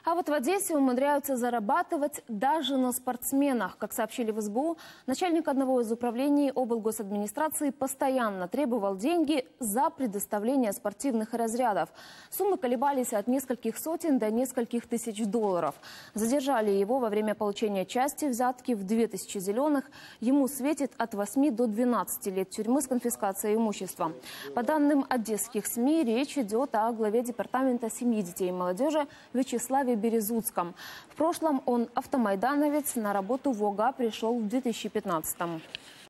А вот в Одессе умудряются зарабатывать даже на спортсменах. Как сообщили в СБУ, начальник одного из управлений облгосадминистрации постоянно требовал деньги за предоставление спортивных разрядов. Суммы колебались от нескольких сотен до нескольких тысяч долларов. Задержали его во время получения части взятки в 2000 зеленых. Ему светит от 8 до 12 лет тюрьмы с конфискацией имущества. По данным одесских СМИ, речь идет о главе департамента семьи, детей и молодежи Вячеславе Березуцком. В прошлом он автомайдановец, на работу в ОГА пришел в 2015-м.